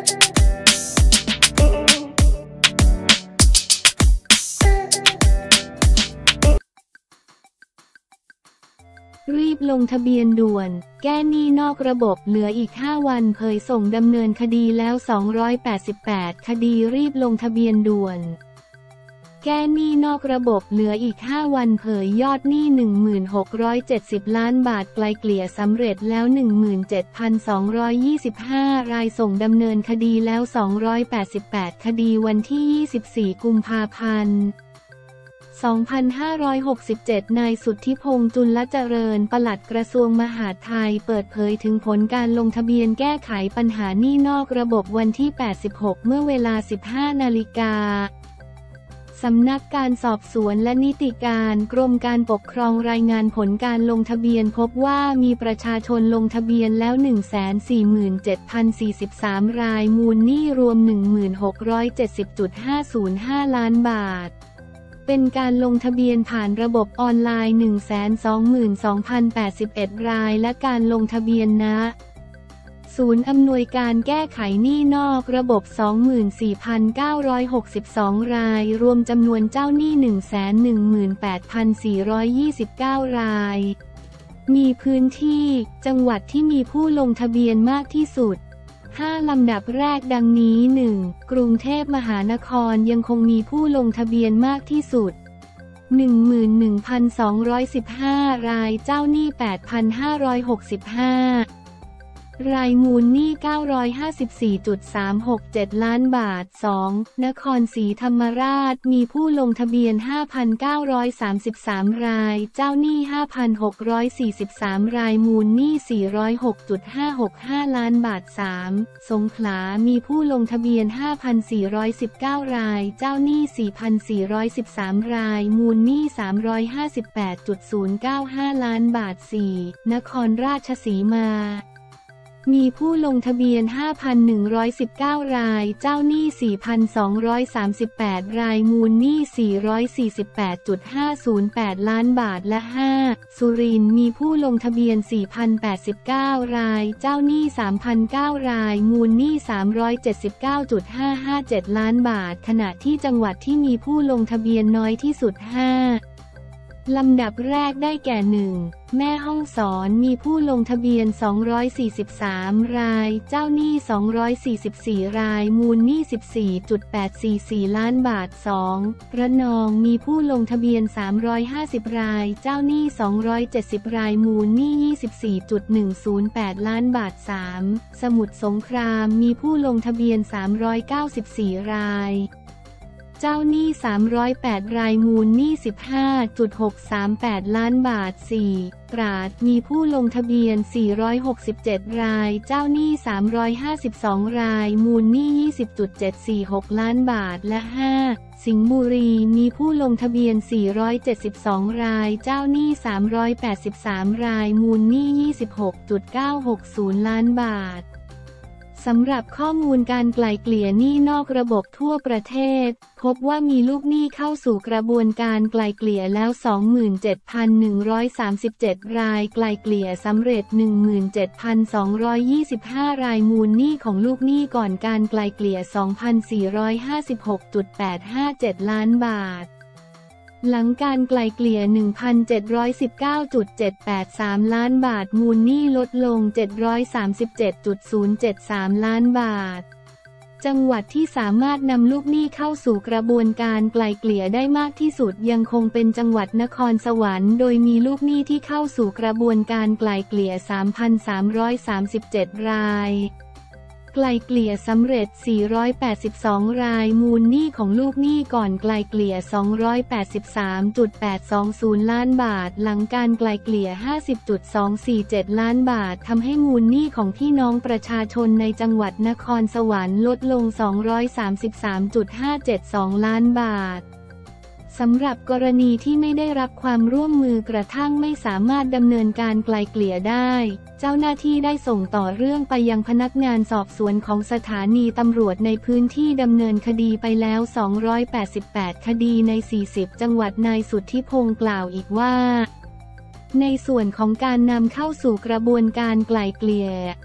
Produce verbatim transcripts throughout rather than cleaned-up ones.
รีบลงทะเบียนด่วนแก้หนี้นอกระบบเหลืออีกห้าวันเผยส่งดำเนินคดีแล้วสองร้อยแปดสิบแปดคดีรีบลงทะเบียนด่วนแก้หนี้นอกระบบเหลืออีกห้าวันเผยยอดหนี้ หนึ่งพันหกร้อยเจ็ดสิบ ล้านบาทไกลเกลี่ยสำเร็จแล้ว หนึ่งหมื่นเจ็ดพันสองร้อยยี่สิบห้า รายส่งดำเนินคดีแล้วสองร้อยแปดสิบแปดคดีวันที่ยี่สิบสี่กุมภาพันธ์สองพันห้าร้อยหกสิบเจ็ด นายสุทธิพงษ์จุลเจริญปลัดกระทรวงมหาดไทยเปิดเผยถึงผลการลงทะเบียนแก้ไขปัญหาหนี้นอกระบบวันที่ แปดสิบหก เมื่อเวลา สิบห้านาฬิกาสำนักการสอบสวนและนิติการกรมการปกครองรายงานผลการลงทะเบียนพบว่ามีประชาชนลงทะเบียนแล้ว หนึ่งแสนสี่หมื่นเจ็ดพันสี่สิบสาม รายมูลหนี้รวม หนึ่งหมื่นหกร้อยเจ็ดสิบจุดห้าศูนย์ห้า ล้านบาทเป็นการลงทะเบียนผ่านระบบออนไลน์ หนึ่งแสนสองหมื่นสองพันแปดสิบเอ็ด รายและการลงทะเบียนณศูนย์อำนวยการแก้ไขหนี้นอกระบบ สองหมื่นสี่พันเก้าร้อยหกสิบสอง รายรวมจำนวนเจ้าหนี้ หนึ่งแสนหนึ่งหมื่นแปดพันสี่ร้อยยี่สิบเก้า รายมีพื้นที่จังหวัดที่มีผู้ลงทะเบียนมากที่สุดห้าลำดับแรกดังนี้ หนึ่ง กรุงเทพมหานครยังคงมีผู้ลงทะเบียนมากที่สุด หนึ่งหมื่นหนึ่งพันสองร้อยสิบห้า รายเจ้าหนี้ แปดพันห้าร้อยหกสิบห้ารายมูลหนี้ เก้าร้อยห้าสิบสี่จุดสามหกเจ็ด ล้านบาท สอง นครศรีธรรมราชมีผู้ลงทะเบียน ห้าพันเก้าร้อยสามสิบสาม รายเจ้าหนี้ ห้าพันหกร้อยสี่สิบสาม รายมูลหนี้ สี่ร้อยหกจุดห้าหกห้า ล้านบาท สาม สงขลามีผู้ลงทะเบียน ห้าพันสี่ร้อยสิบเก้า รายเจ้าหนี้ สี่พันสี่ร้อยสิบสาม รายมูลหนี้ สามร้อยห้าสิบแปดจุดศูนย์เก้าห้า ล้านบาท สี่ นครราชสีมามีผู้ลงทะเบียน ห้าพันหนึ่งร้อยสิบเก้า รายเจ้าหนี้ สี่พันสองร้อยสามสิบแปด รายมูลหนี้ สี่ร้อยสี่สิบแปดจุดห้าศูนย์แปด ล้านบาทและ ห้า สุรินทร์มีผู้ลงทะเบียน สี่พันแปดสิบเก้า รายเจ้าหนี้ สามพันเก้า รายมูลหนี้ สามร้อยเจ็ดสิบเก้าจุดห้าห้าเจ็ด ล้านบาทขณะที่จังหวัดที่มีผู้ลงทะเบียนน้อยที่สุด ห้าลำดับแรกได้แก่ หนึ่ง แม่ฮ่องสอนมีผู้ลงทะเบียน สองร้อยสี่สิบสาม รายเจ้าหนี้ สองร้อยสี่สิบสี่ รายมูลหนี้ สิบสี่จุดแปดสี่สี่ ล้านบาท สอง ระนองมีผู้ลงทะเบียน สามร้อยห้าสิบ รายเจ้าหนี้ สองร้อยเจ็ดสิบ รายมูลหนี้ ยี่สิบสี่จุดหนึ่งศูนย์แปด ล้านบาท สาม สมุทรสงครามมีผู้ลงทะเบียน สามร้อยเก้าสิบสี่ รายเจ้าหนี้สามร้อยแปดรายมูลหนี้ สิบห้าจุดหกสามแปด ล้านบาท สี่ ตราดมีผู้ลงทะเบียน สี่ร้อยหกสิบเจ็ด รายเจ้าหนี้ สามร้อยห้าสิบสอง รายมูลหนี้ ยี่สิบจุดเจ็ดสี่หก ล้านบาทและ ห้า สิงห์บุรีมีผู้ลงทะเบียน สี่ร้อยเจ็ดสิบสอง รายเจ้าหนี้ สามร้อยแปดสิบสาม รายมูลหนี้ ยี่สิบหกจุดเก้าหกศูนย์ ล้านบาทสำหรับข้อมูลการไกล่เกลี่ยหนี้นอกระบบทั่วประเทศพบว่ามีลูกหนี้เข้าสู่กระบวนการไกล่เกลี่ยแล้ว สองหมื่นเจ็ดพันหนึ่งร้อยสามสิบเจ็ด รายไกล่เกลี่ยสำเร็จ หนึ่งหมื่นเจ็ดพันสองร้อยยี่สิบห้า รายมูลหนี้ของลูกหนี้ก่อนการไกล่เกลี่ย สองพันสี่ร้อยห้าสิบหกจุดแปดห้าเจ็ด ล้านบาทหลังการไกล่เกลี่ย หนึ่งพันเจ็ดร้อยสิบเก้าจุดเจ็ดแปดสาม ล้านบาทมูลหนี้ลดลง เจ็ดร้อยสามสิบเจ็ดจุดศูนย์เจ็ดสาม ล้านบาทจังหวัดที่สามารถนำลูกหนี้เข้าสู่กระบวนการไกล่เกลี่ยได้มากที่สุดยังคงเป็นจังหวัดนครสวรรค์โดยมีลูกหนี้ที่เข้าสู่กระบวนการไกล่เกลี่ย สามพันสามร้อยสามสิบเจ็ด รายไกล่เกลี่ยสำเร็จ สี่ร้อยแปดสิบสอง รายมูลหนี้ของลูกหนี้ก่อนไกล่เกลี่ย สองร้อยแปดสิบสามจุดแปดสองศูนย์ ล้านบาทหลังการไกล่เกลี่ย ห้าสิบจุดสองสี่เจ็ด ล้านบาททำให้มูลหนี้ของพี่น้องประชาชนในจังหวัดนครสวรรค์ลดลง สองร้อยสามสิบสามจุดห้าเจ็ดสอง ล้านบาทสำหรับกรณีที่ไม่ได้รับความร่วมมือกระทั่งไม่สามารถดำเนินการไกล่เกลี่ยได้เจ้าหน้าที่ได้ส่งต่อเรื่องไปยังพนักงานสอบสวนของสถานีตำรวจในพื้นที่ดำเนินคดีไปแล้วสองร้อยแปดสิบแปดคดีในสี่สิบจังหวัดนายสุทธิพงษ์กล่าวอีกว่าในส่วนของการนำเข้าสู่กระบวนการไกล่เกลี่ยป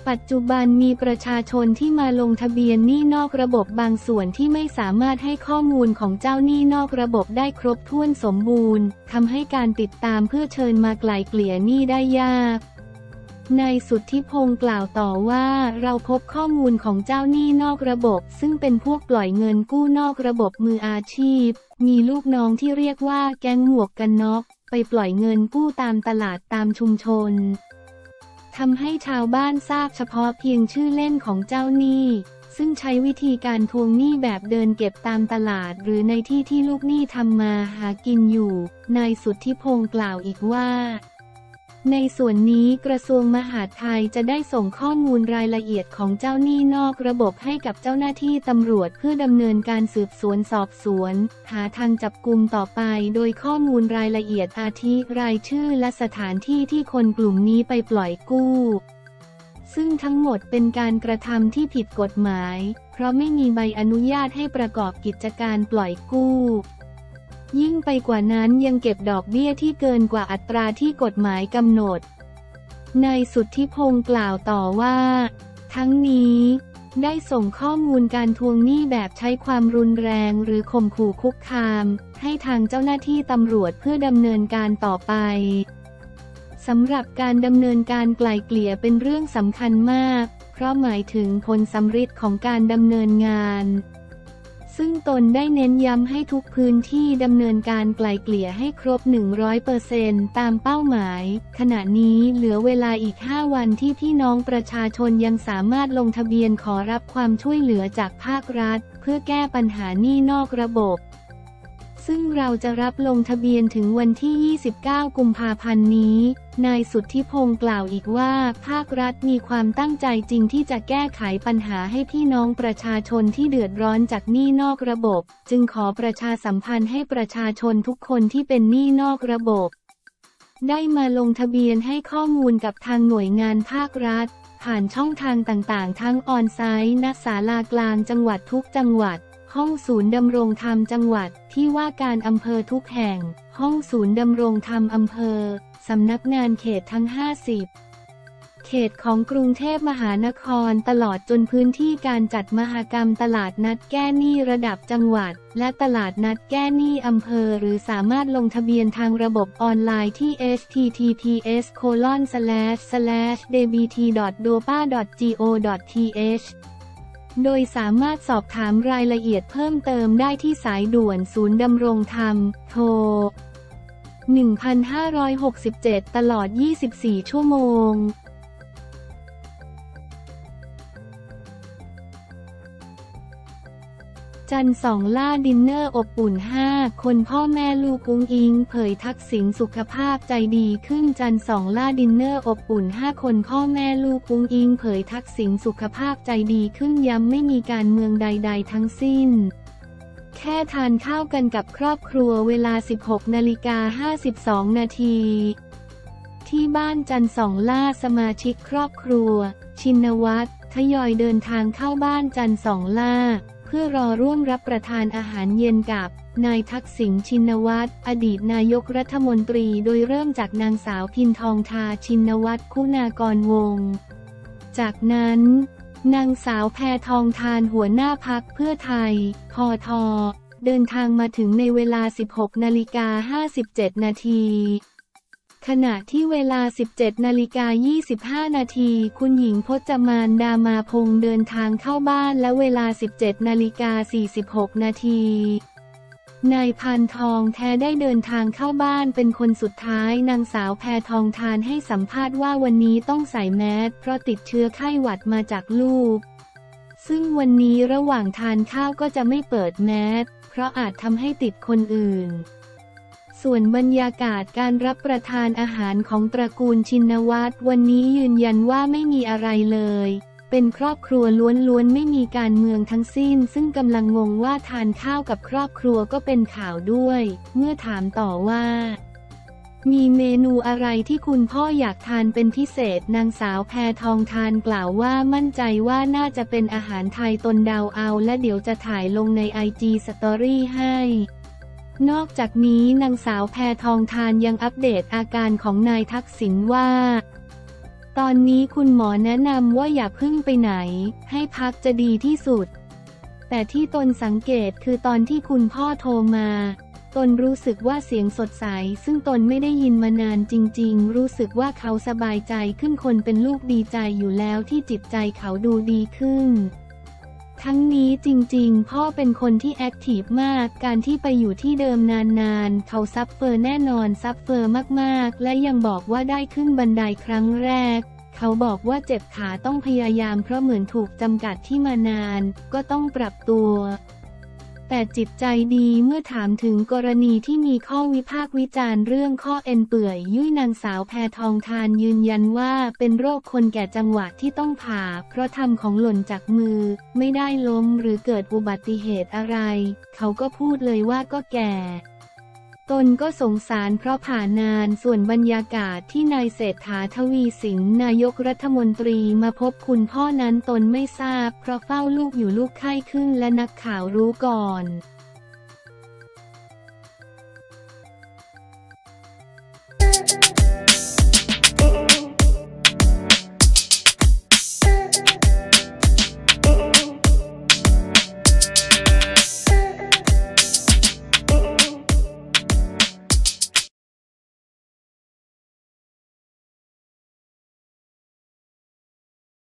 ปัจจุบันมีประชาชนที่มาลงทะเบียนหนี้นอกระบบบางส่วนที่ไม่สามารถให้ข้อมูลของเจ้าหนี้นอกระบบได้ครบถ้วนสมบูรณ์ทำให้การติดตามเพื่อเชิญมาไกล่เกลี่ยหนี้ได้ยากนายสุทธิพงษ์กล่าวต่อว่าเราพบข้อมูลของเจ้าหนี้นอกระบบซึ่งเป็นพวกปล่อยเงินกู้นอกระบบมืออาชีพมีลูกน้องที่เรียกว่าแก๊งหมวกกันน็อกไปปล่อยเงินกู้ตามตลาดตามชุมชนทำให้ชาวบ้านทราบเฉพาะเพียงชื่อเล่นของเจ้าหนี้ซึ่งใช้วิธีการทวงหนี้แบบเดินเก็บตามตลาดหรือในที่ที่ลูกหนี้ทำมาหากินอยู่นายสุทธิพงษ์กล่าวอีกว่าในส่วนนี้กระทรวงมหาดไทยจะได้ส่งข้อมูลรายละเอียดของเจ้าหนี้นอกระบบให้กับเจ้าหน้าที่ตำรวจเพื่อดำเนินการสืบสวนสอบสวนหาทางจับกุมต่อไปโดยข้อมูลรายละเอียดอาทิรายชื่อและสถานที่ที่คนกลุ่มนี้ไปปล่อยกู้ซึ่งทั้งหมดเป็นการกระทำที่ผิดกฎหมายเพราะไม่มีใบอนุญาตให้ประกอบกิจการปล่อยกู้ยิ่งไปกว่านั้นยังเก็บดอกเบี้ยที่เกินกว่าอัตราที่กฎหมายกำหนดนายสุทธิพงษ์กล่าวต่อว่าทั้งนี้ได้ส่งข้อมูลการทวงหนี้แบบใช้ความรุนแรงหรือข่มขู่คุกคามให้ทางเจ้าหน้าที่ตำรวจเพื่อดำเนินการต่อไปสำหรับการดำเนินการไกล่เกลี่ยเป็นเรื่องสำคัญมากเพราะหมายถึงผลสำฤทธิ์ของการดำเนินงานซึ่งตนได้เน้นย้ำให้ทุกพื้นที่ดำเนินการไกล่เกลี่ยให้ครบ หนึ่งร้อยเปอร์เซ็นต์ ตามเป้าหมายขณะนี้เหลือเวลาอีกห้าวันที่พี่น้องประชาชนยังสามารถลงทะเบียนขอรับความช่วยเหลือจากภาครัฐเพื่อแก้ปัญหาหนี้นอกระบบซึ่งเราจะรับลงทะเบียนถึงวันที่ ยี่สิบเก้า กุมภาพันธ์นี้นายสุทธิพงษ์กล่าวอีกว่าภาครัฐมีความตั้งใจจริงที่จะแก้ไขปัญหาให้พี่น้องประชาชนที่เดือดร้อนจากหนี้นอกระบบจึงขอประชาสัมพันธ์ให้ประชาชนทุกคนที่เป็นหนี้นอกระบบได้มาลงทะเบียนให้ข้อมูลกับทางหน่วยงานภาครัฐผ่านช่องทางต่างๆทั้งออนไซต์ณศาลากลางจังหวัดทุกจังหวัดห้องศูนย์ดำรงธรรมจังหวัดที่ว่าการอำเภอทุกแห่งห้องศูนย์ดำรงธรรมอำเภอสำนักงานเขตทั้งห้าสิบเขตของกรุงเทพมหานครตลอดจนพื้นที่การจัดมหกรรมตลาดนัดแก้หนี้ระดับจังหวัดและตลาดนัดแก้หนี้อำเภอหรือสามารถลงทะเบียนทางระบบออนไลน์ที่ เอช ที ที พี เอส โคลอน สแลช สแลช เดบี ที ดอท โดปา ดอท จี โอ ดอท ที เอชโดยสามารถสอบถามรายละเอียดเพิ่มเติมได้ที่สายด่วนศูนย์ดำรงธรรมโทร หนึ่งพันห้าร้อยหกสิบเจ็ด ตลอด ยี่สิบสี่ ชั่วโมงจันทร์สองล่าดินเนอร์อบอุ่นห้าคนพ่อแม่ลูกอุ้งอิงเผยทักษิณสุขภาพใจดีขึ้นจันทร์สองล่าดินเนอร์อบอุ่นห้าคนพ่อแม่ลูกอุ้งอิงเผยทักษิณสุขภาพใจดีขึ้นย้ำไม่มีการเมืองใดๆทั้งสิ้นแค่ทานข้าวกันกับครอบครัวเวลา สิบหกนาฬิกาห้าสิบสอง นาทีที่บ้านจันทร์สองล่าสมาชิกครอบครัวชินวัตรทยอยเดินทางเข้าบ้านจันทร์สองล่าเพื่อรอร่วมรับประทานอาหารเย็นกับนายทักษิณชินวัตรอดีตนายกรัฐมนตรีโดยเริ่มจากนางสาวพินทองทาชินวัตรคุณากรวงศ์จากนั้นนางสาวแพทองธารหัวหน้าพรรคเพื่อไทยพทเดินทางมาถึงในเวลา สิบหกนาฬิกาห้าสิบเจ็ด นาทีขณะที่เวลา สิบเจ็ดนาฬิกายี่สิบห้า นาทีคุณหญิงพจมานดามาพงษ์เดินทางเข้าบ้านและเวลา สิบเจ็ดนาฬิกาสี่สิบหก นาทีนายพานทองแท้ได้เดินทางเข้าบ้านเป็นคนสุดท้ายนางสาวแพทองธารให้สัมภาษณ์ว่าวันนี้ต้องใส่แมสเพราะติดเชื้อไข้หวัดมาจากลูกซึ่งวันนี้ระหว่างทานข้าวก็จะไม่เปิดแมสเพราะอาจทำให้ติดคนอื่นส่วนบรรยากาศการรับประทานอาหารของตระกูลชินวัตรวันนี้ยืนยันว่าไม่มีอะไรเลยเป็นครอบครัวล้วนๆไม่มีการเมืองทั้งสิ้นซึ่งกำลังงงว่าทานข้าวกับครอบครัวก็เป็นข่าวด้วยเมื่อถามต่อว่ามีเมนูอะไรที่คุณพ่ออยากทานเป็นพิเศษนางสาวแพทองธารกล่าวว่ามั่นใจว่าน่าจะเป็นอาหารไทยตนเดาเอาและเดี๋ยวจะถ่ายลงใน ไอ จี Story ให้นอกจากนี้นางสาวแพทองธารยังอัปเดตอาการของนายทักษิณว่าตอนนี้คุณหมอแนะนำว่าอย่าเพิ่งไปไหนให้พักจะดีที่สุดแต่ที่ตนสังเกตคือตอนที่คุณพ่อโทรมาตนรู้สึกว่าเสียงสดใสซึ่งตนไม่ได้ยินมานานจริงๆรู้สึกว่าเขาสบายใจขึ้นคนเป็นลูกดีใจอยู่แล้วที่จิตใจเขาดูดีขึ้นทั้งนี้จริงๆพ่อเป็นคนที่แอคทีฟมากการที่ไปอยู่ที่เดิมนานๆเขาซัฟเฟอร์แน่นอนซัฟเฟอร์มากๆและยังบอกว่าได้ขึ้นบันไดครั้งแรกเขาบอกว่าเจ็บขาต้องพยายามเพราะเหมือนถูกจำกัดที่มานานก็ต้องปรับตัวแต่จิตใจดีเมื่อถามถึงกรณีที่มีข้อวิพากษ์วิจารณ์เรื่องข้อเอ็นเปื่อยยุ่ยนางสาวแพทองธารยืนยันว่าเป็นโรคคนแก่จังหวะที่ต้องผ่าเพราะทำของหล่นจากมือไม่ได้ล้มหรือเกิดอุบัติเหตุอะไรเขาก็พูดเลยว่าก็แก่ตนก็สงสารเพราะผ่านานส่วนบรรยากาศที่นายเศรษฐาทวีสินนายกรัฐมนตรีมาพบคุณพ่อนั้นตนไม่ทราบเพราะเฝ้าลูกอยู่ลูกไข้ขึ้นและนักข่าวรู้ก่อน